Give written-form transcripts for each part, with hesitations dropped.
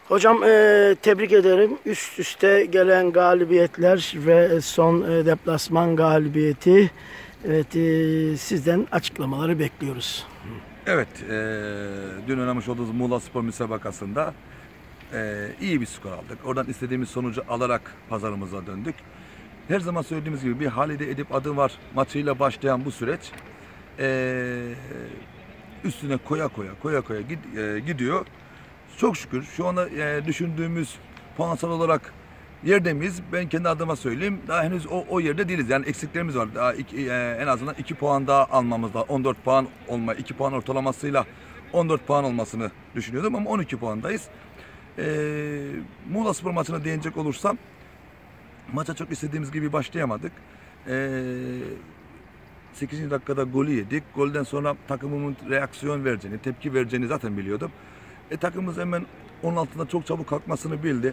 Hocam tebrik ederim. Üst üste gelen galibiyetler ve son deplasman galibiyeti. Evet, sizden açıklamaları bekliyoruz. Evet, dün oynamış olduğumuz Muğla Spor müsabakasında iyi bir skor aldık. Oradan istediğimiz sonucu alarak pazarımıza döndük. Her zaman söylediğimiz gibi bir Halide Edip adı var maçıyla başlayan bu süreç üstüne koya koya gidiyor. Çok şükür şu anda düşündüğümüz puansal olarak yerde miyiz? Ben kendi adıma söyleyeyim. Daha henüz o yerde değiliz. Yani eksiklerimiz var. Daha en azından 2 puan daha almamız da 14 puan 2 puan ortalamasıyla 14 puan olmasını düşünüyordum ama 12 puandayız. Muğla Spor maçına değinecek olursam maça çok istediğimiz gibi başlayamadık. 8. dakikada golü yedik. Golden sonra takımımın reaksiyon vereceğini, tepki vereceğini zaten biliyordum. Takımımız hemen 16'da çok çabuk kalkmasını bildi.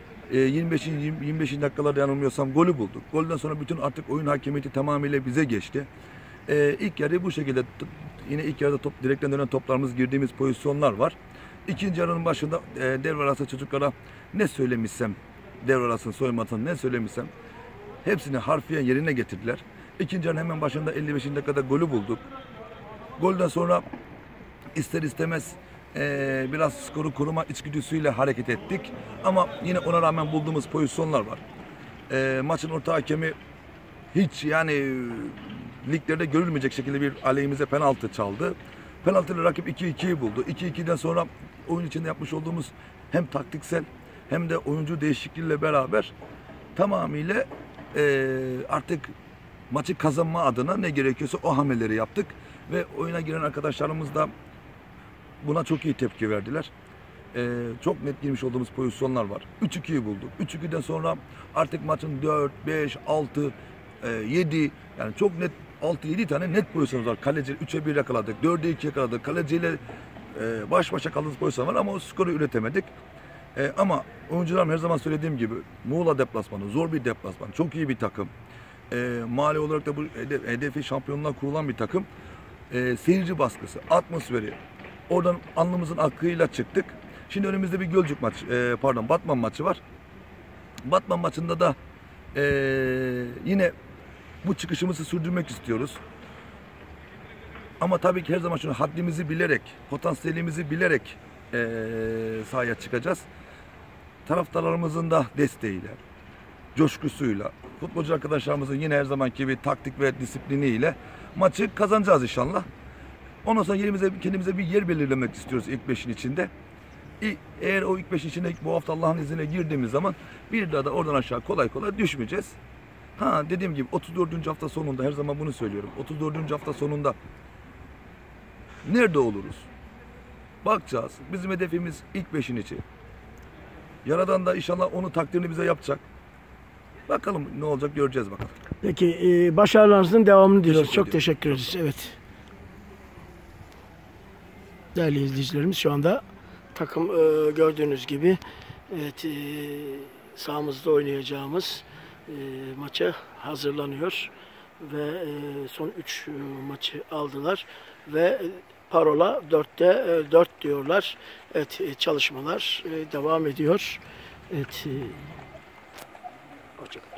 25. dakikalarda yanılmıyorsam golü bulduk. Golden sonra bütün artık oyun hakimiyeti tamamıyla bize geçti. İlk yarı bu şekilde yine ilk yarıda direkten dönen toplarımız girdiğimiz pozisyonlar var. İkinci yarının başında devre arası çocuklara ne söylemişsem, devre arasının soyunmasını ne söylemişsem hepsini harfiyen yerine getirdiler. İkinci yarının hemen başında 55. dakikada golü bulduk. Golden sonra ister istemez biraz skoru koruma içgüdüsüyle hareket ettik. Ama yine ona rağmen bulduğumuz pozisyonlar var. Maçın orta hakemi hiç yani liglerde görülmeyecek şekilde bir aleyhimize penaltı çaldı. Penaltıyla rakip 2-2'yi buldu. 2-2'den sonra oyun içinde yapmış olduğumuz hem taktiksel hem de oyuncu değişikliğiyle beraber tamamıyla artık maçı kazanma adına ne gerekiyorsa o hamleleri yaptık. Ve oyuna giren arkadaşlarımız da buna çok iyi tepki verdiler. Çok net girmiş olduğumuz pozisyonlar var. 3-2'yi bulduk. 3-2'den sonra artık maçın 4, 5, 6, 7 yani çok net 6-7 tane net pozisyonumuz var. Kaleci 3'e 1 yakaladık. 4'e 2 yakaladık. Kaleciyle baş başa kaldığımız pozisyon var ama o skoru üretemedik. Ama oyuncularım her zaman söylediğim gibi Muğla deplasmanı zor bir deplasman. Çok iyi bir takım. Mali olarak da bu hedefi şampiyonluğa kurulan bir takım. Seyirci baskısı, atmosferi. Oradan alnımızın akıyla çıktık. Şimdi önümüzde bir Gölcük maçı, Batman maçı var. Batman maçında da yine bu çıkışımızı sürdürmek istiyoruz. Ama tabii ki her zaman şunu haddimizi bilerek, potansiyelimizi bilerek sahaya çıkacağız. Taraftarlarımızın da desteğiyle, coşkusuyla, futbolcu arkadaşlarımızın yine her zamanki gibi taktik ve disipliniyle maçı kazanacağız inşallah. Ondan sonra kendimize bir yer belirlemek istiyoruz ilk 5'in içinde. Eğer o ilk 5'in içinde bu hafta Allah'ın izniyle girdiğimiz zaman bir daha da oradan aşağı kolay kolay düşmeyeceğiz. Dediğim gibi 34. hafta sonunda her zaman bunu söylüyorum. 34. hafta sonunda nerede oluruz? Bakacağız. Bizim hedefimiz ilk 5'in içi. Yaradan da inşallah onu takdirini bize yapacak. Bakalım ne olacak göreceğiz bakalım. Peki başarılarınızın devamını diliyoruz. Çok teşekkür ederiz. Evet. Değerli izleyicilerimiz şu anda takım gördüğünüz gibi evet, sahamızda oynayacağımız maça hazırlanıyor ve son 3 maçı aldılar ve parola 4'te 4 diyorlar. Evet, çalışmalar devam ediyor. Evet. Hoşçakalın.